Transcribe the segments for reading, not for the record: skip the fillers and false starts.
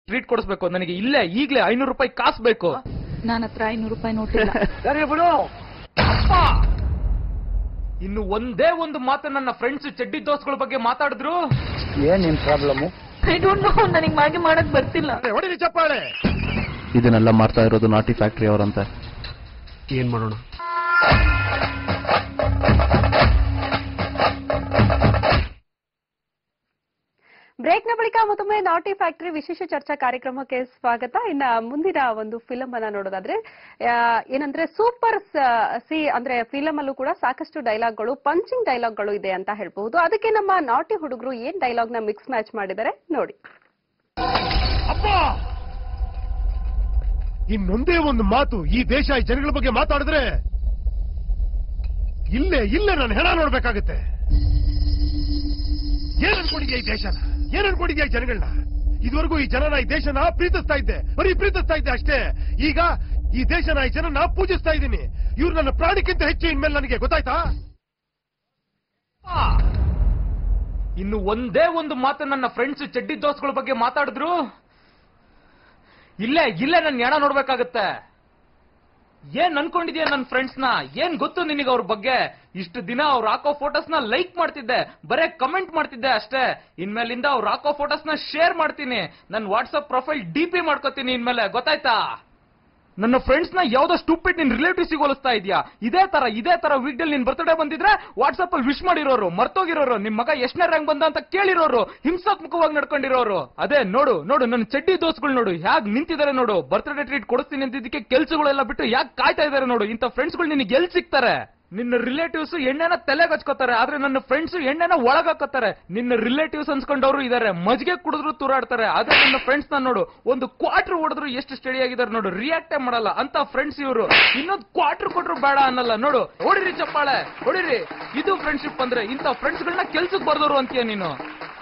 Treat ಕೊಡಿಸ್ಬೇಕು ನನಗೆ ಇಲ್ಲೇ ಈಗ್ಲೇ 500 ರೂಪಾಯಿ ಕಾಸು ಬೇಕು. ನನ್ನ ಹತ್ರ 500 ರೂಪಾಯಿ ನೋಟಿಲ್ಲ. ಸರಿ ಬಿಡು. ಅಪ್ಪ ಇನ್ನು ಒಂದೇ ಒಂದು ಮಾತು ನನ್ನ ಫ್ರೆಂಡ್ಸ್ ಚಡ್ಡಿ ದೋಸ್ಗಳ ಬಗ್ಗೆ ಮಾತಾಡಿದ್ರು. ಏನ್ ನಿನ್ ಪ್ರಾಬ್ಲಮ್? ಐ ಡೋಂಟ್ ನೋ, ನನಗೆ ಮಾಗೆ ಮಾಡಕ್ ಬರ್ತಿಲ್ಲ. ಹೊಡಿರಿ ಚಪ್ಪಾಳೆ. ಇದನ್ನೆಲ್ಲ ಮಾಡ್ತಾ ಇರೋದು ನಾಟಿ ಫ್ಯಾಕ್ಟರಿ ಅವರಂತೆ. ಏನ್ ಮಾಡೋಣ? ಬ್ರೇಕ್ನ ಬಳಿಕ ಮತ್ತೊಮ್ಮೆ ನಾಟಿ ಫ್ಯಾಕ್ಟರಿ ವಿಶೇಷ ಚರ್ಚಾ ಕಾರ್ಯಕ್ರಮಕ್ಕೆ ಸ್ವಾಗತ. ಇನ್ನ ಮುಂದಿನ ಒಂದು ಫಿಲಂ ಅನ್ನ ನೋಡೋದಾದ್ರೆ ಏನಂದ್ರೆ ಸೂಪರ್ ಅಂದ್ರೆ ಫಿಲಂ ಅಲ್ಲೂ ಕೂಡ ಸಾಕಷ್ಟು ಡೈಲಾಗ್ಗಳು, ಪಂಚಿಂಗ್ ಡೈಲಾಗ್ಗಳು ಇದೆ ಅಂತ ಹೇಳ್ಬಹುದು. ಅದಕ್ಕೆ ನಮ್ಮ ನಾಟಿ ಹುಡುಗರು ಏನ್ ಡೈಲಾಗ್ ನ ಮಿಕ್ಸ್ ಮ್ಯಾಚ್ ಮಾಡಿದ್ದಾರೆ ನೋಡಿ. ಅಪ್ಪ, ಇನ್ನೊಂದೇ ಒಂದು ಮಾತು ಈ ದೇಶ ಈ ಜನಗಳ ಬಗ್ಗೆ ಮಾತಾಡಿದ್ರೆ ಇಲ್ಲೇ ನಾನು ಹೆಣ ನೋಡ್ಬೇಕಾಗತ್ತೆ. ಏನ್ ಅನ್ಕೊಂಡಿದ್ಯಾ ಈ ದೇಶನ? ಏನ್ ಅನ್ಕೊಂಡಿದ್ಯಾ ಈ ಜನಗಳನ್ನ? ಇದುವರೆಗೂ ಈ ಜನನ ಈ ದೇಶನ ಪ್ರೀತಿಸ್ತಾ ಇದ್ದೆ, ಬರೀ ಪ್ರೀತಿಸ್ತಾ ಇದ್ದೆ ಅಷ್ಟೇ. ಈಗ ಈ ದೇಶನ ಈ ಜನನ ಪೂಜಿಸ್ತಾ ಇದ್ದೀನಿ. ಇವ್ರು ನನ್ನ ಪ್ರಾಣಕ್ಕಿಂತ ಹೆಚ್ಚು ಇನ್ಮೇಲೆ ನನಗೆ ಗೊತ್ತಾಯ್ತಾ? ಇನ್ನು ಒಂದೇ ಒಂದು ಮಾತು ನನ್ನ ಫ್ರೆಂಡ್ಸ್ ಚಡ್ಡಿ ದೋಸ್ಗಳ ಬಗ್ಗೆ ಮಾತಾಡಿದ್ರು. ಇಲ್ಲೇ ನನ್ನ ಹೆಣ ನೋಡ್ಬೇಕಾಗತ್ತೆ. ಏನ್ ಅನ್ಕೊಂಡಿದ್ಯಾ ನನ್ನ ಫ್ರೆಂಡ್ಸ್ ನ? ಏನ್ ಗೊತ್ತು ನಿನಗೆ ಅವ್ರ ಬಗ್ಗೆ? ಇಷ್ಟು ದಿನ ಅವ್ರು ಹಾಕೋ ಫೋಟೋಸ್ ನ ಲೈಕ್ ಮಾಡ್ತಿದ್ದೆ, ಬರೇ ಕಮೆಂಟ್ ಮಾಡ್ತಿದ್ದೆ ಅಷ್ಟೇ. ಇನ್ಮೇಲಿಂದ ಅವ್ರು ಹಾಕೋ ಫೋಟೋಸ್ ನ ಶೇರ್ ಮಾಡ್ತೀನಿ, ನನ್ನ ವಾಟ್ಸ್ಆಪ್ ಪ್ರೊಫೈಲ್ DP ಮಾಡ್ಕೋತೀನಿ ಇನ್ಮೇಲೆ, ಗೊತ್ತಾಯ್ತಾ? ನನ್ನ ಫ್ರೆಂಡ್ಸ್ ನ ಯಾವ್ದೋ ಸ್ಟೂಪಿಡ್ ನಿನ್ ರಿಲೇಟಿವ್ಸ್ ಹೋಲಿಸ್ತಾ ಇದೆಯಾ? ಇದೇ ತರ ವೀಕ್ ಡೇಲ್ ನಿನ್ ಬರ್ತ್ಡೇ ಬಂದಿದ್ರೆ ವಾಟ್ಸ್ಆಪ್ ಅಲ್ಲಿ ವಿಶ್ ಮಾಡಿರೋರು, ಮರ್ತೋಗಿರೋರು, ನಿಮ್ ಮಗ ಎಷ್ಟನೇ ರ್ಯಾಂಕ್ ಬಂದ ಅಂತ ಕೇಳಿರೋರು, ಹಿಂಸಾತ್ಮಕವಾಗಿ ನಡ್ಕೊಂಡಿರೋರು. ಅದೇ ನೋಡು ನನ್ನ ಚಡ್ಡಿ ದೋಸ್ಗಳು ನೋಡು ಹ್ಯಾಗ್ ನಿಂತಿದ್ದಾರೆ ನೋಡು. ಬರ್ತ್ಡೇ ಟ್ರೀಟ್ ಕೊಡಿಸ್ತೀನಿ ಅಂತಿದ್ದಕ್ಕೆ ಕೆಲ್ಸಗಳೆಲ್ಲ ಬಿಟ್ಟು ಯಾಕೆ ಕಾಯ್ತಾ ಇದಾರೆ ನೋಡು. ಇಂಥ ಫ್ರೆಂಡ್ಸ್ಗಳು ನಿನಗೆ ಎಲ್ಲಿ ಸಿಗ್ತಾರೆ? ನಿನ್ನ ರಿಲೇಟಿವ್ಸ್ ಎಣ್ಣೆನ ತಲೆಗೆ ಹಚ್ಕೋತಾರೆ, ಆದ್ರೆ ನನ್ನ ಫ್ರೆಂಡ್ಸ್ ಎಣ್ಣೆನ ಒಳಗಾಕೋತಾರೆ. ನಿನ್ನ ರಿಲೇಟಿವ್ಸ್ ಅನ್ಸ್ಕೊಂಡವ್ರು ಇದಾರೆ, ಮಜ್ಗೆ ಕುಡಿದ್ರು ತೂರಾಡ್ತಾರೆ, ಆದ್ರೆ ನನ್ನ ಫ್ರೆಂಡ್ಸ್ ನ ನೋಡು, ಒಂದು ಕ್ವಾರ್ಟರ್ ಹೊಡೆದ್ರು ಎಷ್ಟು ಸ್ಟಡಿ ಆಗಿದ್ದಾರೆ ನೋಡು, ರಿಯಾಕ್ಟೇ ಮಾಡಲ್ಲ ಅಂತ ಫ್ರೆಂಡ್ಸ್ ಇವರು. ಇನ್ನೊಂದು ಕ್ವಾರ್ಟರ್ ಕೊಟ್ರು ಬೇಡ ಅನ್ನಲ್ಲ ನೋಡು. ಹೊಡಿರಿ ಚಪ್ಪಾಳೆ, ಹೊಡಿರಿ. ಇದು ಫ್ರೆಂಡ್ಶಿಪ್ ಅಂದ್ರೆ. ಇಂಥ ಫ್ರೆಂಡ್ಸ್ಗಳನ್ನ ಕೆಲ್ಸಕ್ಕೆ ಬರ್ದವ್ರು ಅಂತೀಯ ನೀನು.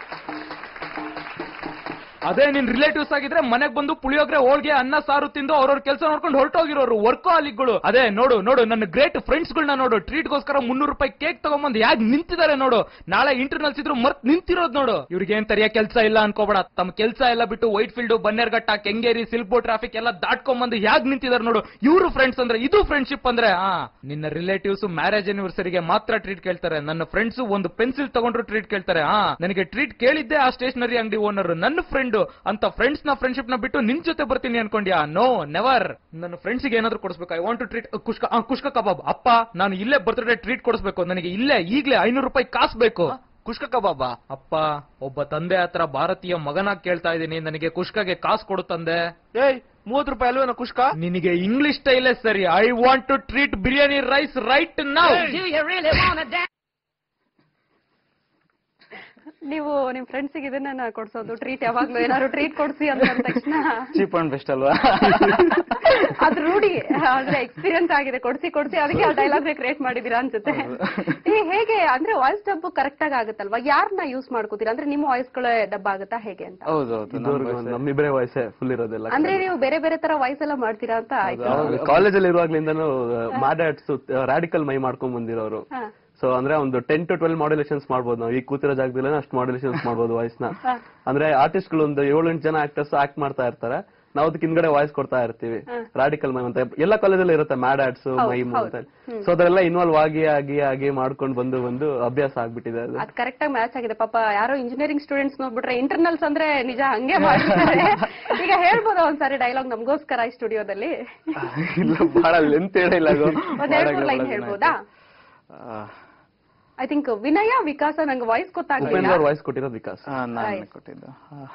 ಅದೇ ನಿನ್ ರಿಲೇಟಿವ್ಸ್ ಆಗಿದ್ರೆ ಮನೆಗ್ ಬಂದು ಪುಳಿಯೋಗ್ರೆ, ಹೋಳ್ಗೆ, ಅನ್ನ ಸಾರು ತಿಂದು ಅವ್ರವ್ರ ಕೆಲಸ ನೋಡ್ಕೊಂಡು ಹೊರಟೋಗಿರೋರು ವರ್ಕೋಹಾಲಿಕ್ಗಳು. ಅದೇ ನೋಡು ನನ್ನ ಗ್ರೇಟ್ ಫ್ರೆಂಡ್ಸ್ ಗಳನ್ನ ನೋಡು, ಟ್ರೀಟ್ಗೋಸ್ಕರ 300 ರೂಪಾಯಿ ಕೇಕ್ ತಗೊಂಬಂದು ಯಾಕೆ ನಿಂತಿದ್ದಾರೆ ನೋಡು. ನಾಳೆ ಇಂಟರ್ನಲ್ಸ್ ಇದ್ರು ಮರ್ತ್ ನಿಂತಿರೋದು ನೋಡು. ಇವ್ರಿಗೆ ಏನ್ ತರಿಯ ಕೆಲಸ ಇಲ್ಲ ಅನ್ಕೋಬೇಡ. ತಮ್ಮ ಕೆಲಸ ಎಲ್ಲ ಬಿಟ್ಟು ವೈಟ್ ಫೀಲ್ಡ್, ಬನ್ನೇರ್ಘಟ್ಟ, ಕೆಂಗೇರಿ, ಸಿಲ್ಕ್ ಬೋರ್ಡ್ ಟ್ರಾಫಿಕ್ ಎಲ್ಲ ದಾಟ್ಕೊಂಡ್ಬಂದು ಯಾಕೆ ನಿಂತಿದ್ದಾರೆ ನೋಡು. ಇವ್ರು ಫ್ರೆಂಡ್ಸ್ ಅಂದ್ರೆ. ಇದು ಫ್ರೆಂಡ್ಶಿಪ್ ಅಂದ್ರೆ. ನಿನ್ನ ರಿಲೇಟಿವ್ಸ್ ಮ್ಯಾರೇಜ್ ಆನಿವರ್ಸರಿಗೆ ಮಾತ್ರ ಟ್ರೀಟ್ ಕೇಳ್ತಾರೆ. ನನ್ನ ಫ್ರೆಂಡ್ಸ್ ಒಂದು ಪೆನ್ಸಿಲ್ ತಗೊಂಡ್ರು ಟ್ರೀಟ್ ಕೇಳ್ತಾರೆ. ನನಗೆ ಟ್ರೀಟ್ ಕೇಳಿದ್ದೆ ಆ ಸ್ಟೇಷನರಿ ಅಂಗಡಿ ಓನರ್, ನನ್ನ ಫ್ರೆಂಡ್ ಅಂತ. ಫ್ರೆಂಡ್ಸ್ ನ ಫ್ರೆಂಡ್ಶಿಪ್ ನ ಬಿಟ್ಟು ನಿನ್ ಜೊತೆ ಬರ್ತೀನಿ ಅನ್ಕೊಂಡ್ಯಾ? No, never. ನನ್ನ ಫ್ರೆಂಡ್ಸ್ ಗೆ ಏನಾದ್ರು ಕೊಡಿಸ್ಬೇಕು. I want to treat kushka kebab. ಅಪ್ಪ, ನಾನು ಇಲ್ಲೇ ಬರ್ತ್ಡೇ ಟ್ರೀಟ್ ಕೊಡಿಸ್ಬೇಕು ನನಗೆ ಇಲ್ಲೇ ಈಗ್ಲೇ 500 ರೂಪಾಯಿ ಕಾಸು ಬೇಕು. ಕುಷ್ಕ ಕಬಾಬ? ಅಪ್ಪ, ಒಬ್ಬ ತಂದೆ ಹತ್ರ ಭಾರತೀಯ ಮಗನಾಗಿ ಕೇಳ್ತಾ ಇದ್ದೀನಿ, ನನಗೆ ಕುಷ್ಕಗೆ ಕಾಸು ಕೊಡು ತಂದೆ. 30 ರೂಪಾಯಿ ಅಲ್ವೇನೋ ಕುಷ್ಕ? ನಿನಗೆ ಇಂಗ್ಲಿಷ್ ಸ್ಟೈಲೇ ಸರಿ. I want to treat biryani rice right now. ನೀವು ನಿಮ್ ಫ್ರೆಂಡ್ಸಿಗೆ ಇದನ್ನ ಕೊಡ್ಸೋದು ಟ್ರೀಟ್? ಯಾವಾಗ್ಲೂ ಏನಾದ್ರು ಟ್ರೀಟ್ ಕೊಡ್ಸಿ ಅಂತ ತಕ್ಷಣ ಚೀಪ್ ಅಂಡ್ ಬೆಸ್ಟ್ ಅಲ್ವಾ? ಅದು ರೂಢಿ, ಆದ್ರೆ ಎಕ್ಸ್ಪೀರಿಯನ್ಸ್ ಆಗಿದೆ. ಕೊಡ್ಸಿ ಅದಕ್ಕೆ ಆ ಡೈಲಾಗ್ ಕ್ರಿಯೇಟ್ ಮಾಡಿದೀರಾ ಅನ್ಸುತ್ತೆ. ಹೇಗೆ ಅಂದ್ರೆ ವಾಯ್ಸ್ ಡಬ್ಬು ಕರೆಕ್ಟ್ ಆಗಿ ಆಗುತ್ತಲ್ವಾ? ಯಾರನ್ನ ಯೂಸ್ ಮಾಡ್ಕೋತೀರಾ? ಅಂದ್ರೆ ನಿಮ್ಮ ವಾಯ್ಸ್ ಗಳೇ ಡಬ್ಬ ಆಗುತ್ತಾ ಹೇಗೆ ಅಂತ? ನಮ್ಮಿಬ್ಬರೇ ವಾಯ್ಸ್ ಫುಲ್ ಇರೋದಿಲ್ಲ. ಅಂದ್ರೆ ನೀವು ಬೇರೆ ತರ ವಾಯ್ಸ್ ಎಲ್ಲ ಮಾಡ್ತೀರಾ ಅಂತ ಆಯ್ತು. ಕಾಲೇಜಲ್ಲಿ ಇರುವಾಗ್ಲಿಂದಾನು ಮ್ಯಾಡ್ ರಾಡಿಕಲ್ ಮೈ ಮಾಡ್ಕೊಂಡ್ ಬಂದಿರೋರು. ಸೊ ಅಂದ್ರೆ ಒಂದು 10 to 12 ಮಾಡ್ಯುಲೇಷನ್ಸ್ ಮಾಡ್ಬೋದು ನಾವು. ಈಗ ಕೂತಿರೋ ಜಾಗದಲ್ಲಿ ಅಷ್ಟು ಮಾಡ್ಯುಲೇಷನ್ಸ್ ಮಾಡ್ಬೋದು ವಾಯ್ಸ್ ನ. ಅಂದ್ರೆ ಆರ್ಟಿಸ್ಟ್ ಗಳು ಒಂದು 7-8 ಜನ ಆಕ್ಟರ್ಸ್ ಆಕ್ಟ್ ಮಾಡ್ತಾ ಇರ್ತಾರೆ, ನಾವು ಅದಕ್ಕೆ ಹಿಂದ್ಗಡೆ ವಾಯ್ಸ್ ಕೊಡ್ತಾ ಇರ್ತೀವಿ. ರಾಡಿಕಲ್ ಮೈಮ್ ಅಂತ ಎಲ್ಲ ಕಾಲೇಜಲ್ಲಿ ಇರುತ್ತೆ, ಮ್ಯಾಡ್ ಆಡ್ಸ್, ಮೈಮ್ ಅಂತ. ಸೊ ಅದೆಲ್ಲ ಇನ್ವಾಲ್ವ್ ಆಗಿ ಮಾಡ್ಕೊಂಡು ಬಂದು ಅಭ್ಯಾಸ ಆಗ್ಬಿಟ್ಟಿದೆ. ಅದು ಕರೆಕ್ಟ್ ಆಗಿ ಮ್ಯಾಚ್ ಆಗಿದೆ. ಪಾಪ ಯಾರೋ ಇಂಜಿನಿಯರಿಂಗ್ ಸ್ಟೂಡೆಂಟ್ಸ್ ನೋಡ್ಬಿಟ್ರೆ ಇಂಟರ್ನಲ್ಸ್ ಅಂದ್ರೆ ನಿಜ ಹಂಗೆ ಮಾಡ್ತಾರೆ. ಈಗ ಹೇಳ್ಬೋದ ಒಂದ್ಸಾರಿ ಡೈಲಾಗ್ ನಮಗೋಸ್ಕರ ಈ ಸ್ಟುಡಿಯೋದಲ್ಲಿ? ಇಲ್ಲ, ಬಹಳ ಲೆಂತ್ ಡೈಲಾಗ್. ಒಂದೆರಡು ಲೈನ್ ಹೇಳ್ಬೋದಾ? ಐ ಥಿಂಕ್ ವಿನಯ, ವಿಕಾಸ, ನಂಗೆ ವಾಯ್ಸ್ ಗೊತ್ತಾಗ್ಲಿಲ್ಲ. ವಾಯ್ಸ್ ಕೊಟ್ಟಿರೋದು ವಿಕಾಸ್. ನಾನು ಕೊಟ್ಟಿದ್ದು.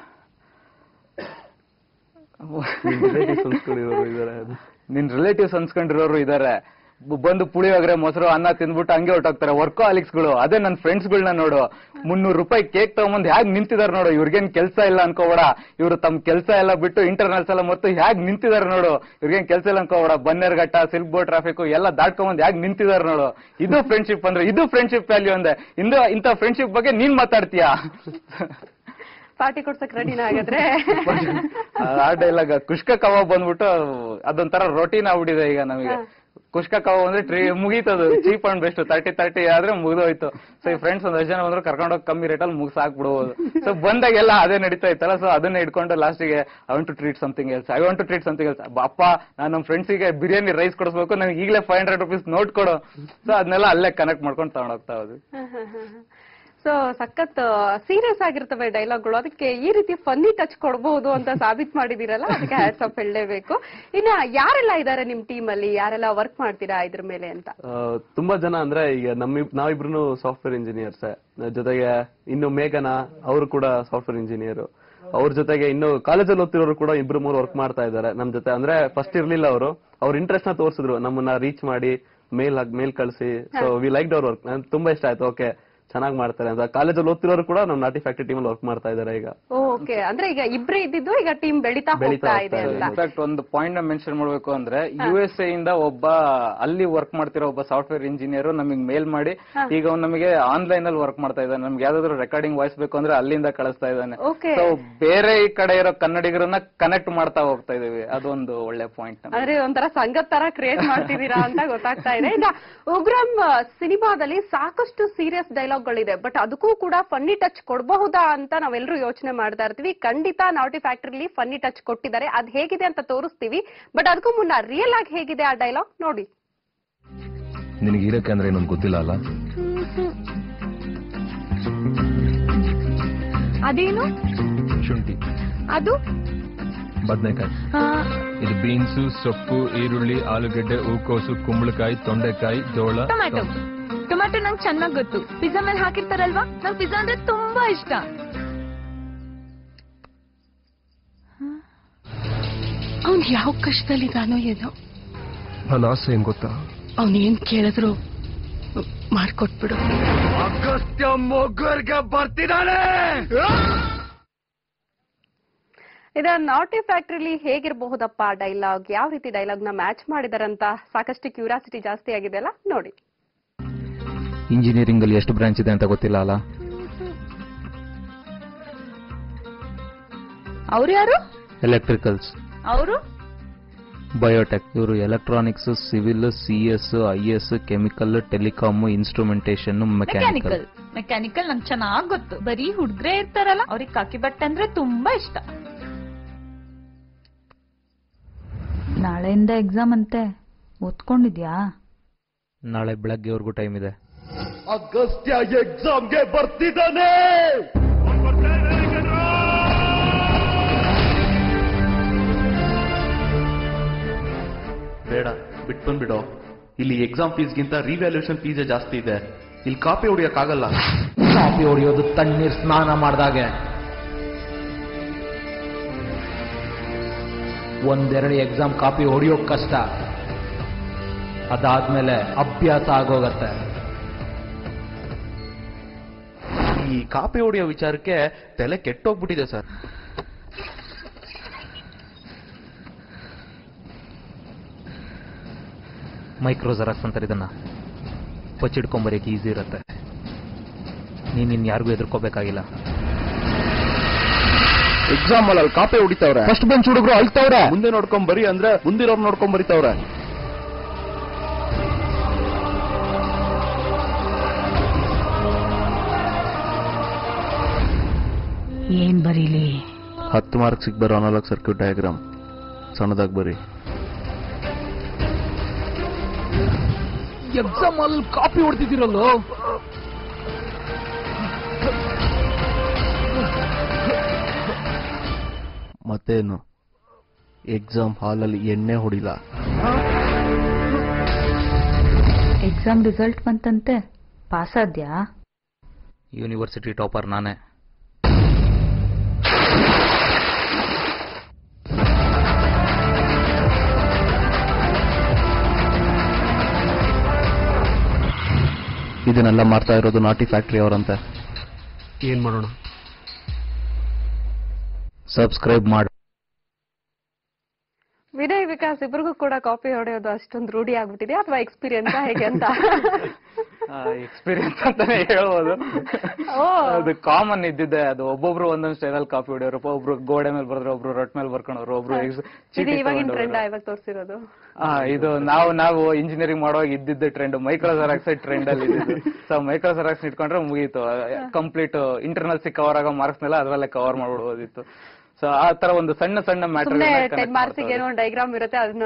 ನಿನ್ ರಿಲೇಟಿವ್ಸ್ ಅನ್ಸ್ಕೊಂಡಿರೋರು ಇದಾರೆ, ಬಂದು ಪುಳಿಯೋಗ್ರೆ, ಮೊಸರು, ಅನ್ನ ತಿಂದ್ಬಿಟ್ಟು ಹಂಗೆ ಹೊರಟೋಗ್ತಾರೆ ವರ್ಕೋಹಾಲಿಕ್ಸ್ ಗಳು. ಅದೇ ನನ್ನ ಫ್ರೆಂಡ್ಸ್ ಗಳನ್ನ ನೋಡು, 300 ರೂಪಾಯಿ ಕೇಕ್ ತಗೊಂಬಂದ್ ಹ್ಯಾಗ್ ನಿಂತಿದಾರೆ ನೋಡು. ಇವ್ರಿಗೇನ್ ಕೆಲಸ ಇಲ್ಲ ಅನ್ಕೋಬೇಡ. ಇವ್ರು ತಮ್ಮ ಕೆಲಸ ಎಲ್ಲ ಬಿಟ್ಟು ಇಂಟರ್ನಲ್ಸ್ ಎಲ್ಲ ಮತ್ತು ಹ್ಯಾಗ್ ನಿಂತಿದಾರೆ ನೋಡು. ಇವ್ರಿಗೇನ್ ಕೆಲಸ ಇಲ್ಲ ಅನ್ಕೋಬೇಡ. ಬನ್ನೇರ್ಘಟ್ಟ, ಸಿಲ್ಕ್ ಬೋರ್ಡ್ ಟ್ರಾಫಿಕ್ ಎಲ್ಲ ದಾಟ್ಕೊಂಬಂದ್ ಹ್ಯಾಗ್ ನಿಂತಿದಾರೆ ನೋಡು. ಇದು ಫ್ರೆಂಡ್ಶಿಪ್ ಅಂದ್ರೆ. ಇದು ಫ್ರೆಂಡ್ಶಿಪ್ ವ್ಯಾಲ್ಯೂ ಅಂದೆ. ಇಂಥ ಫ್ರೆಂಡ್ಶಿಪ್ ಬಗ್ಗೆ ನೀನ್ ಮಾತಾಡ್ತೀಯಾ? ಪಾರ್ಟಿ ಕೊಡ್ಸಕ್ ರೆಡಿನ ಹಾಗಾದ್ರೆ? ಆ ಡೈಲಾಗ್ ಕುಷ್ಕ ಕಬಾಬ್ ಬಂದ್ಬಿಟ್ಟು ಅದೊಂಥರ ರೊಟೀನ್ ಆಗ್ಬಿಟ್ಟಿದೆ ಈಗ ನಮಗೆ. ಕುಷ್ಕ ಕಾವು ಅಂದ್ರೆ ಮುಗೀತದು, ಚೀಪ್ ಅಂಡ್ ಬೆಸ್ಟ್ 30 ಆದ್ರೆ ಮುಗಿದೋಯ್ತು. ಸೊ ಈ ಫ್ರೆಂಡ್ಸ್ ಒಂದಷ್ಟು ಜನ ಬಂದ್ರು ಕರ್ಕೊಂಡೋಗಿ ಕಮ್ಮಿ ರೇಟಲ್ಲಿ ಮುಗಿಸಾಕ್ಬಿಡ್ಬೋದು. ಸೊ ಬಂದಾಗೆಲ್ಲ ಅದೇ ನಡೀತಾ ಇತ್ತಲ್ಲ, ಸೊ ಅದನ್ನ ಇಟ್ಕೊಂಡು ಲಾಸ್ಟಿಗೆ I want to treat something else, ಅಪ್ಪ ನಾನು ನಮ್ಮ ಫ್ರೆಂಡ್ಸಿಗೆ ಬಿರಿಯಾನಿ ರೈಸ್ ಕೊಡಿಸ್ಬೇಕು, ನನಗೆ ಈಗಲೇ 500 rupees ನೋಟ್ ಕೊಡು. ಸೊ ಅದನ್ನೆಲ್ಲ ಅಲ್ಲೇ ಕನೆಕ್ಟ್ ಮಾಡ್ಕೊಂಡು ತಗೊಂಡೋಗ್ತಾ ಹೋದ್ವಿ. ಸೊ ಸಖತ್ ಸೀರಿಯಸ್ ಆಗಿರ್ತವೆ ಡೈಲಾಗ್ಗಳು, ಅದಕ್ಕೆ ಈ ರೀತಿ ಫನ್ನಿ ಟಚ್ ಕೊಡಬಹುದು ಅಂತ ಸಾಬೀತ್ ಮಾಡಿದಿರಲ್ಲ, ಅದಕ್ಕೆ ಹ್ಯಾಟ್ಸ್ ಆಫ್ ಹೇಳಲೇಬೇಕು. ಇನ್ನ ಯಾರೆಲ್ಲ ಇದಾರೆ ನಿಮ್ ಟೀಮ್ ಅಲ್ಲಿ, ಯಾರೆಲ್ಲ ವರ್ಕ್ ಮಾಡ್ತೀರಾ ಇದ್ರ ಮೇಲೆ ಅಂತ? ತುಂಬಾ ಜನ ಅಂದ್ರೆ ಈಗ ನಾವಿಬ್ರು ಸಾಫ್ಟ್ವೇರ್ ಇಂಜಿನಿಯರ್ಸ್, ಜೊತೆಗೆ ಇನ್ನು ಮೇಘನಾ ಅವರು ಕೂಡ ಸಾಫ್ಟ್ವೇರ್ ಇಂಜಿನಿಯರ್, ಅವ್ರ ಜೊತೆಗೆ ಇನ್ನು ಕಾಲೇಜಲ್ಲಿ ಓದ್ತಿರೋರು ಕೂಡ 2-3 ವರ್ಕ್ ಮಾಡ್ತಾ ಇದ್ದಾರೆ ನಮ್ ಜೊತೆ. ಅಂದ್ರೆ ಫಸ್ಟ್ ಇರ್ಲಿಲ್ಲ ಅವರು, ಅವ್ರ ಇಂಟ್ರೆಸ್ಟ್ ನ ತೋರಿಸಿದ್ರು, ನಮ್ಮನ್ನ ರೀಚ್ ಮಾಡಿ ಮೇಲ್ ಕಳಿಸಿ. So we like our work, ನನ್ಗೆ ತುಂಬಾ ಇಷ್ಟ ಆಯ್ತು. ಓಕೆ ಚೆನ್ನಾಗಿ ಮಾಡ್ತಾರೆ ಅಂತ. ಕಾಲೇಜಲ್ಲಿ ಓದ್ತಿರೋರು ಕೂಡ ನಮ್ಮ ನಾಟಿ ಫ್ಯಾಕ್ಟರಿ ಟೀಮ್ ಅಲ್ಲಿ ವರ್ಕ್ ಮಾಡ್ತಾ ಇದ್ದಾರೆ ಈಗ. ಓಕೆ, ಅಂದ್ರೆ ಈಗ ಇಬ್ರೇ ಇದ್ದಿದ್ದು, ಈಗ ಟೀಮ್ ಬೆಳೀತಾ ಹೋಗ್ತಾ ಇದೆ ಅಂತ. ಇನ್ಫ್ಯಾಕ್ಟ್ ಒಂದು ಪಾಯಿಂಟ್ ನ ಮೆನ್ಷನ್ ಮಾಡ್ಬೇಕು ಅಂದ್ರೆ, USA ಇಂದ ಒಬ್ಬ ಅಲ್ಲಿ ವರ್ಕ್ ಮಾಡ್ತಿರೋ ಒಬ್ಬ ಸಾಫ್ಟ್ವೇರ್ ಇಂಜಿನಿಯರ್ ನಮಗೆ ಮೇಲ್ ಮಾಡಿ, ಈಗ ಅವ್ನು ನಮಗೆ ಆನ್ಲೈನ್ ಅಲ್ಲಿ ವರ್ಕ್ ಮಾಡ್ತಾ ಇದ್ದಾನೆ. ನಮ್ಗೆ ಯಾವ್ದಾದ್ರು ರೆಕಾರ್ಡಿಂಗ್ ವಾಯ್ಸ್ ಬೇಕು ಅಂದ್ರೆ ಅಲ್ಲಿಂದ ಕಳಿಸ್ತಾ ಇದ್ದಾನೆ. ಸೊ ಬೇರೆ ಈ ಕಡೆ ಇರೋ ಕನ್ನಡಿಗರನ್ನ ಕನೆಕ್ಟ್ ಮಾಡ್ತಾ ಹೋಗ್ತಾ ಇದೀವಿ, ಅದೊಂದು ಒಳ್ಳೆ ಪಾಯಿಂಟ್. ಅಂದ್ರೆ ಒಂಥರ ಸಂಘದ ತರ ಕ್ರಿಯೇಟ್ ಮಾಡ್ತಿದ್ದೀರಾ ಅಂತ ಗೊತ್ತಾಗ್ತಾ ಇದೆ. ಈಗ ಉಗ್ರಂ ಸಿನಿಮಾದಲ್ಲಿ ಸಾಕಷ್ಟು ಸೀರಿಯಸ್ ಡೈಲಾಗ್ ಗಳಿದೆ, ಬಟ್ ಅದಕ್ಕೂ ಕೂಡ ಫನ್ನಿ ಟಚ್ ಕೊಡಬಹುದಾ ಅಂತ ನಾವೆಲ್ಲರೂ ಯೋಚನೆ ಮಾಡ್ತಾ ಇರ್ತೀವಿ. ಖಂಡಿತ ನಾಟಿ ಫ್ಯಾಕ್ಟರಿಲಿ ಫನ್ನಿ ಟಚ್ ಕೊಟ್ಟಿದ್ದಾರೆ, ಅದ್ ಹೇಗಿದೆ ಅಂತ ತೋರಿಸ್ತೀವಿ. ಬಟ್ ಅದಕ್ಕೂ ಮುನ್ನ ರಿಯಲ್ ಆಗಿ ಹೇಗಿದೆ ಆ ಡೈಲಾಗ್ ನೋಡಿ. ನಿನಗೆ ಇರಕ್ಕೆ ಅಂದ್ರೆ ಏನೊಂದು ಗೊತ್ತಿಲ್ಲ ಅಲ್ಲ? ಅದೇನು? ಶುಂಠಿ. ಅದು ಬದನೆಕಾಯಿ. ಇದು ಬೀನ್ಸು, ಸೊಪ್ಪು, ಈರುಳ್ಳಿ, ಆಲೂಗೆಡ್ಡೆ, ಹೂಕೋಸು, ಕುಂಬಳಕಾಯಿ, ತೊಂಡೆಕಾಯಿ, ಜೋಳ. ಟೊಮ್ಯಾಟೊ ನಂಗೆ ಚೆನ್ನಾಗಿ ಗೊತ್ತು, ಪಿಜ್ಜಾ ಮೇಲೆ ಹಾಕಿರ್ತಾರಲ್ವಾ, ನಂಗೆ ಪಿಜ್ಜಾ ಅಂದ್ರೆ ತುಂಬಾ ಇಷ್ಟ. ಅವ್ನ್ ಯಾವ ಕಷ್ಟದಲ್ಲಿದ್ದಾನೋ ಏನೋ. ನನ್ನ ಆಸೆ ಏನ್ ಗೊತ್ತಾ? ಅವನೇನ್ ಕೇಳಿದ್ರು ಮಾಡ್ಕೊಟ್ಬಿಡು. ಅಗಸ್ತ್ಯ ಮೊಗ್ಗರ್ಗೆ ಬರ್ತಿದ್ದಾನೆ. ಇದ ನಾಟಿ ಫ್ಯಾಕ್ಟರಿಲಿ ಹೇಗಿರಬಹುದಪ್ಪ ಡೈಲಾಗ್, ಯಾವ ರೀತಿ ಡೈಲಾಗ್ ನ ಮ್ಯಾಚ್ ಮಾಡಿದಾರಂತ ಸಾಕಷ್ಟು ಕ್ಯೂರಿಯಾಸಿಟಿ ಜಾಸ್ತಿ ಆಗಿದೆ ಅಲ್ಲ, ನೋಡಿ. ಇಂಜಿನಿಯರಿಂಗ್ ಅಲ್ಲಿ ಎಷ್ಟು ಬ್ರಾಂಚ್ ಇದೆ ಅಂತ ಗೊತ್ತಿಲ್ಲ ಅಲ್ಲ? ಅವ್ರು ಯಾರು? ಎಲೆಕ್ಟ್ರಿಕಲ್ಸ್. ಅವರು ಬಯೋಟೆಕ್. ಇವರು electronics, civil, CS, IS, chemical, telecom, instrumentation, mechanical. Mechanical ನಂಗೆ ಚೆನ್ನಾಗ್ ಗೊತ್ತು, ಬರೀ ಹುಡ್ಗ್ರೆ ಇರ್ತಾರಲ್ಲ ಅವ್ರಿಗೆ ಕಾಕಿ ಬಟ್ಟೆ ಅಂದ್ರೆ ತುಂಬಾ ಇಷ್ಟ. ನಾಳೆಯಿಂದ ಎಕ್ಸಾಮ್ ಅಂತೆ, ಓದ್ಕೊಂಡಿದ್ಯಾ? ನಾಳೆ ಬೆಳಗ್ಗೆವರೆಗೂ ಟೈಮ್ ಇದೆ. ಅಗಸ್ತ್ಯ ಎಕ್ಸಾಮ್ಗೆ ಬರ್ತಿದ್ದಾನೆ. ಬೇಡ, ಬಿಟ್ಬಂದ್ಬಿಡೋ. ಇಲ್ಲಿ ಎಕ್ಸಾಮ್ ಫೀಸ್ಗಿಂತ ರಿವ್ಯಾಲ್ಯೂಷನ್ ಫೀಸೇ ಜಾಸ್ತಿ ಇದೆ. ಇಲ್ಲಿ ಕಾಪಿ ಹೊಡಿಯಕ್ಕಾಗಲ್ಲ. ಕಾಪಿ ಹೊಡಿಯೋದು ತಣ್ಣೀರ್ ಸ್ನಾನ ಮಾಡಿದಾಗೆ. ಒಂದೆರಡು ಎಕ್ಸಾಮ್ ಕಾಪಿ ಹೊಡಿಯೋಕ್ ಕಷ್ಟ, ಅದಾದ್ಮೇಲೆ ಅಭ್ಯಾಸ ಆಗೋಗತ್ತೆ. ಈ ಕಾಪಿ ಹೊಡಿಯೋ ವಿಚಾರಕ್ಕೆ ತಲೆ ಕೆಟ್ಟೋಗ್ಬಿಟ್ಟಿದೆ ಸರ್. ಮೈಕ್ರೋ ಜೆರಾಕ್ಸ್ ಅಂತಾರೆ ಇದನ್ನ, ಬಚ್ಚಿಡ್ಕೊಂಬರಕ್ಕೆ ಈಸಿ ಇರುತ್ತೆ. ನೀನ್ ಯಾರಿಗೂ ಎದುರ್ಕೋಬೇಕಾಗಿಲ್ಲ. ಎಕ್ಸಾಮ್ ಅಲ್ಲಿ ಕಾಪಿ ಹೊಡಿತಾವ್ರೆ, ಫಸ್ಟ್ ಬೆಂಚ್ ಹುಡುಗರು ಅಳ್ತವ್ರೆ. ಮುಂದೆ ನೋಡ್ಕೊಂಡ್ ಬರಿ ಅಂದ್ರೆ ಮುಂದಿರೋರು ನೋಡ್ಕೊಂಡ್ ಬರಿತಾವ್ರೆ. ಏನ್ ಬರೀಲಿ? 10 ಮಾರ್ಕ್ಸ್ ಬರೋ ಅನಲಾಗ್ ಸರ್ಕ್ಯೂಟ್ ಡಯಾಗ್ರಾಮ್ ಸಣ್ಣದಾಗಿ ಬರಿ. ಎಕ್ಸಾಮ್ ಅಲ್ಲಿ ಕಾಪಿ ಹೊಡ್ತಿದ್ದೀರಲ್ಲೋ. ಮತ್ತೇನು, ಎಕ್ಸಾಮ್ ಹಾಲಲ್ಲಿ ಎಣ್ಣೆ ಹೊಡಿಲ್ಲ. ಎಕ್ಸಾಮ್ ರಿಸಲ್ಟ್ ಬಂತಂತೆ, ಪಾಸ್ ಆದ್ಯಾ? ಯೂನಿವರ್ಸಿಟಿ ಟಾಪರ್ ನಾನೇ. ಇದನ್ನೆಲ್ಲ ಮಾಡ್ತಾ ಇರೋದು ನಾಟಿ ಫ್ಯಾಕ್ಟರಿ ಅವರಂತೆ. ಏನ್ ಮಾಡೋಣ? ಸಬ್ಸ್ಕ್ರೈಬ್ ಮಾಡಿ. ವಿನಯ್ ವಿಕಾಸ್ ಇಬ್ರಿಗೂ ಕೂಡ ಕಾಪಿ ಹೊಡೆಯೋದು ಅಷ್ಟೊಂದು ರೂಢಿ ಆಗ್ಬಿಟ್ಟಿದೆ ಅಥವಾ ಎಕ್ಸ್ಪೀರಿಯನ್ಸ್ ಹೇಗೆ ಅಂತ? ಎಕ್ಸ್ಪೀರಿಯನ್ಸ್ ಅಂತಾನೆ ಹೇಳ್ಬೋದು. ಅದು ಕಾಮನ್ ಇದ್ದಿದ್ದೆ. ಅದು ಒಬ್ಬೊಬ್ರು ಒಂದೊಂದು ಸ್ಟೈಲಲ್ಲಿ ಕಾಪಿ ಹೊಡೆಯೋರು. ಒಬ್ರು ಗೋಡೆ ಮೇಲೆ ಬರೆದ್ರು, ಒಬ್ರು ರೊಟ್ ಮೇಲೆ ಬರ್ಕೊಂಡವ್ರು, ಒಬ್ರು ಇವಾಗಿನ ಟ್ರೆಂಡ್ ಇವಾಗ ತೋರಿಸಿರೋದು. ಇದು ನಾವು ಇಂಜಿನಿಯರಿಂಗ್ ಮಾಡುವಾಗ ಇದ್ದಿದ್ದ ಟ್ರೆಂಡ್ ಮೈಕ್ರೋ ಜೆರಾಕ್ಸ್ ಟ್ರೆಂಡ್ ಅಲ್ಲಿ ಇದ್ದಿದ್ದು. ಸೊ ಮೈಕ್ರೋ ಜೆರಾಕ್ಸ್ ಇಟ್ಕೊಂಡ್ರೆ ಮುಗೀತು, ಕಂಪ್ಲೀಟ್ ಇಂಟರ್ನಲ್ಸ್ ಕವರ್ ಆಗೋ ಮಾರ್ಕ್ಸ್ ನೆಲ್ಲ ಅದ್ರಲ್ಲೇ ಕವರ್ ಮಾಡ್ಬಿಡ್ಬೋದಿತ್ತು. ಸೊ ಆ ತರ ಒಂದು ಸಣ್ಣ ಸಣ್ಣ ಮ್ಯಾಟರ್ ಏನೋ ಡೈಗ್ರಾಮ್ ಇರುತ್ತೆ ಅದನ್ನ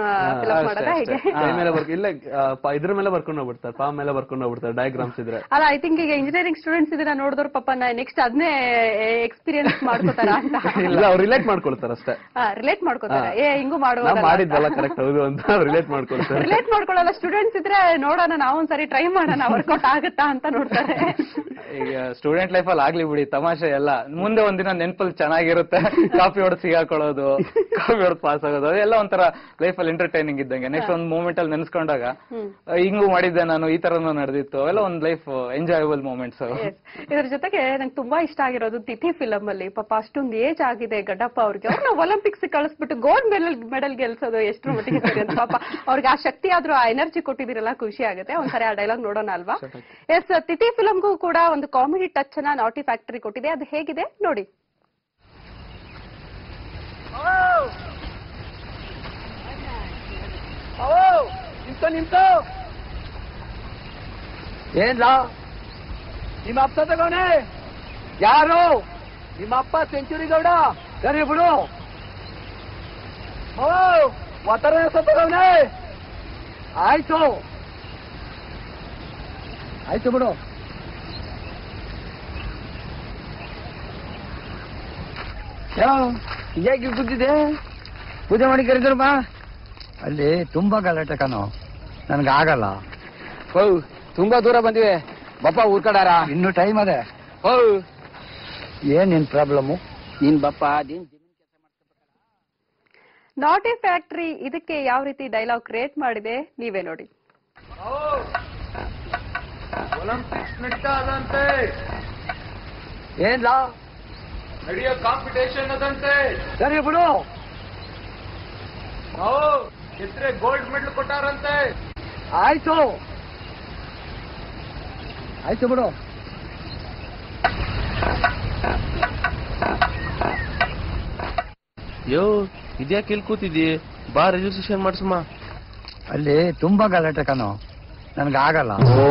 ಇಲ್ಲ ಇದ್ರ ಮೇಲೆ ಬರ್ಕೊಂಡು ಹೋಗ್ಬಿಡ್ತಾರೆ, ಪಾ ಮೇಲೆ ಬರ್ಕೊಂಡು ಹೋಗ್ಬಿಡ್ತಾರೆ ಡಯಾಗ್ರಾಮ್ಸ್ ಇದ್ರೆ. ಅಲ್ಲ ಐ ಥಿಂಕ್ ಈಗ ಇಂಜಿನಿಯರಿಂಗ್ ಸ್ಟೂಡೆಂಟ್ಸ್ ಇದನ್ನ ನೋಡಿದ್ರು ಪಾಪ ನೆಕ್ಸ್ಟ್ ಅದನ್ನೇ ಎಕ್ಸ್ಪೀರಿಯನ್ಸ್ ಮಾಡ್ಕೋತಾರ ಅಂತ. ಇಲ್ಲ ಅವ್ರು ರಿಲೇಟ್ ಮಾಡ್ಕೊಳ್ತಾರೆ ಅಷ್ಟೇ. ರಿಲೇಟ್ ಮಾಡ್ಕೋತಾರೆ, ಹಿಂಗೂ ಮಾಡುವ ಮಾಡಿದ್ದಲ್ಲ ಕರೆಕ್ಟ್ ಹೌದು ಅಂತ ರಿಲೇಟ್ ಮಾಡ್ಕೊಳ್ತಾರೆ. ರಿಲೇಟ್ ಮಾಡ್ಕೊಳ್ಳಲ್ಲ ಸ್ಟೂಡೆಂಟ್ಸ್ ಇದ್ರೆ ನೋಡೋಣ ನಾವೊಂದ್ಸರಿ ಟ್ರೈ ಮಾಡೋಣ ವರ್ಕೌಟ್ ಆಗುತ್ತಾ ಅಂತ ನೋಡ್ತಾರೆ. ಈಗ ಸ್ಟೂಡೆಂಟ್ ಲೈಫ್ ಅಲ್ಲಿ ಆಗ್ಲಿ ಬಿಡಿ, ತಮಾಷೆ ಎಲ್ಲ ಮುಂದೆ ಒಂದಿನ ನೆನಪಲ್ಲಿ ಚೆನ್ನಾಗಿರುತ್ತೆ. ಕಾಪಿ ಹೊಡೆದು ಸಿಗಾಕೊಳ್ಳೋದು, ಕಾಪಿ ಹೊಡೆದು ಪಾಸ್ ಆಗೋದು, ಅದೆಲ್ಲ ಒಂಥರ ಲೈಫ್ ಅಲ್ಲಿ ಎಂಟರ್ಟೈನಿಂಗ್ ಇದ್ದಂಗೆ. ನೆಕ್ಸ್ಟ್ ಒಂದು ಮೂಮೆಂಟ್ ಅಲ್ಲಿ ನೆನ್ಸ್ಕೊಂಡಾಗ ಹಿಂಗೂ ಮಾಡಿದ್ದೆ ನಾನು, ಈ ತರನು ನಡೆದಿತ್ತು, ಎಲ್ಲ ಒಂದು ಲೈಫ್ ಎಂಜಾಯಬಲ್ ಮೂಮೆಂಟ್ಸ್. ಇದ್ರ ಜೊತೆಗೆ ನಂಗೆ ತುಂಬಾ ಇಷ್ಟ ಆಗಿರೋದು ತಿಥಿ ಫಿಲಮ್ ಅಲ್ಲಿ ಪಾಪ ಅಷ್ಟೊಂದು ಏಜ್ ಆಗಿದೆ ಗಡ್ಡಪ್ಪ ಅವ್ರಿಗೆ, ಅವ್ರನ್ನ ಒಲಿಂಪಿಕ್ಸ್ ಕಳಿಸ್ಬಿಟ್ಟು ಗೋಲ್ಡ್ ಮೆಡಲ್ ಗೆಲ್ಸೋದು ಎಷ್ಟರ ಮಟ್ಟಿಗೆ ಸರಿ ಅಂತ. ಪಾಪ ಅವ್ರಿಗೆ ಆ ಶಕ್ತಿ ಆದ್ರೂ ಆ ಎನರ್ಜಿ ಕೊಟ್ಟಿದಿರಲ್ಲ, ಖುಷಿ ಆಗುತ್ತೆ. ಒಂದ್ಸರಿ ಆ ಡೈಲಾಗ್ ನೋಡೋಣ ಅಲ್ವಾ? ಎಸ್, ತಿಥಿ ಫಿಲಮ್ಗೂ ಕೂಡ ಒಂದು ಕಾಮಿಡಿ ಟಚ್ ಅನ್ನ ನಾಟಿ ಫ್ಯಾಕ್ಟರಿ ಕೊಟ್ಟಿದೆ. ಅದು ಹೇಗಿದೆ ನೋಡಿ. ನಿಂತು ಏನ್ಲ ನಿಮ್ಮ ಅಪ್ಪ ತಗೋನೆ? ಯಾರು ನಿಮ್ಮ ಅಪ್ಪ? ಸೆಂಚುರಿ ಗೌಡ ಸರಿ ಬಿಡು. ಒತ್ತರ ತಗೋನೆ. ಆಯ್ತು ಆಯ್ತು ಬಿಡು. ಹೇಗೆ ಕೂತಿದೆ? ಪೂಜೆ ಮಾಡಿ ಕರೆದ್ರು ಬಾ. ಅಲ್ಲಿ ತುಂಬಾ ಗಲಾಟೆ ಕಣೋ, ನನ್ಗಾಗಲ್ಲ. ತುಂಬಾ ದೂರ ಬಂದಿವೆ ಬಪ್ಪ, ಊರ್ ಕಡಾರ. ಇನ್ನು ಟೈಮ್ ಅದೇ. ಏನ್ ನಿನ್ ಪ್ರಾಬ್ಲಮ್? ನಿನ್ ಬಪ್ಪ ನಾಟಿ ಫ್ಯಾಕ್ಟರಿ ಇದಕ್ಕೆ ಯಾವ ರೀತಿ ಡೈಲಾಗ್ ಕ್ರಿಯೇಟ್ ಮಾಡಿದೆ ನೀವೇ ನೋಡಿ. ಒಲಿಂಪಿಕ್ಸ್ ನಡೀತಾ ಅದಂತೆ, ಏನ್ಲ ನಡೆಯೋ ಕಾಂಪಿಟೇಷನ್ ಅದಂತೆ. ಸರಿ ಬಿಡು. ಎತ್ರೆ ಗೋಲ್ಡ್ ಮೆಡಲ್ ಕೊಟ್ಟಾರಂತೆ. ಆಯ್ತು ಆಯ್ತು ಬಿಡು. ಯೋ ಇದ್ಯಾಕೆ ಇಲ್ಲಿ ಕೂತಿದ್ದಿ? ಬಾ ರಿಜಿಸ್ಟ್ರೇಷನ್ ಮಾಡ್ಸಮ್ಮ. ಅಲ್ಲಿ ತುಂಬಾ ಗಲಾಟೆ ಕಣೋ, ನನ್ಗಾಗಲ್ಲ.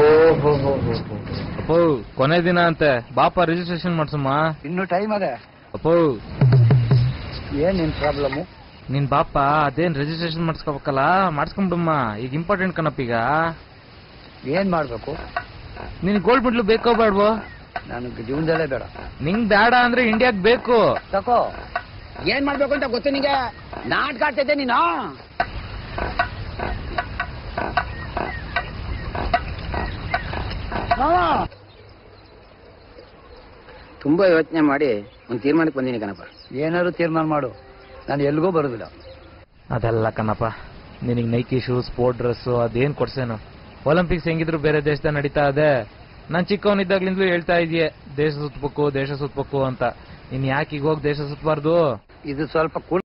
ಅಪ್ಪೋ ಕೊನೆ ದಿನ ಅಂತೆ, ಬಾಪ ರಿಜಿಸ್ಟ್ರೇಷನ್ ಮಾಡ್ಸಮ್ಮ. ಇನ್ನು ಟೈಮ್ ಅದೇ. ಅಪ್ಪೋ ಏನ್ ನಿನ್ ಪ್ರಾಬ್ಲಮ್? ನಿನ್ ಬಾಪ ಅದೇನ್ ರಿಜಿಸ್ಟ್ರೇಷನ್ ಮಾಡ್ಸ್ಕೋಬೇಕಲ್ಲ, ಮಾಡ್ಸ್ಕೊಂಬಿಡಮ್ಮ. ಈಗ ಇಂಪಾರ್ಟೆಂಟ್ ಕಣಪ್ಪ. ಈಗ ಏನ್ ಮಾಡ್ಬೇಕು? ನಿನ್ ಗೋಲ್ಡ್ ಮೆಡಲ್ ಬೇಕೋ ಬೇಡವೋ? ನನಗೆ ಜೀವನದಲ್ಲೇ ಬೇಡ. ನಿಂಗ್ ಬೇಡ ಅಂದ್ರೆ ಇಂಡಿಯಾಗ್ ಬೇಕು. ತಕೋ. ಏನ್ ಮಾಡ್ಬೇಕು ಅಂತ ಗೊತ್ತು ನಿಂಗೆ? ನಾಟಕ ಆಡ್ತಿದ್ದೆ ನೀನು. ತುಂಬಾ ಯೋಚನೆ ಮಾಡಿ ಒಂದು ತೀರ್ಮಾನಕ್ಕೆ ಬಂದೀನಿ ಕಣಪ್ಪ. ಏನಾದ್ರು ತೀರ್ಮಾನ ಮಾಡು, ನಾನು ಎಲ್ಗೂ ಬರುದಿಲ್ಲ. ಅದೆಲ್ಲ ಕಣಪ್ಪ, ನಿನಗ್ ನೈಕಿ ಶೂಸ್, ಸ್ಪೋರ್ಟ್ ಡ್ರೆಸ್ ಅದೇನ್ ಕೊಡ್ಸೇನು? ಒಲಿಂಪಿಕ್ಸ್ ಹೆಂಗಿದ್ರು ಬೇರೆ ದೇಶದ ನಡೀತಾ ಇದೆ. ನಾನ್ ಚಿಕ್ಕವನಿದ್ದಾಗ್ಲಿಂದಲೂ ಹೇಳ್ತಾ ಇದೀಯ ದೇಶ ಸುತ್ತಬೇಕು ಅಂತ. ನೀನ್ ಯಾಕೆ ಈಗ ಹೋಗಿ ದೇಶ ಸುತ್ತಬಾರ್ದು? ಇದು ಸ್ವಲ್ಪ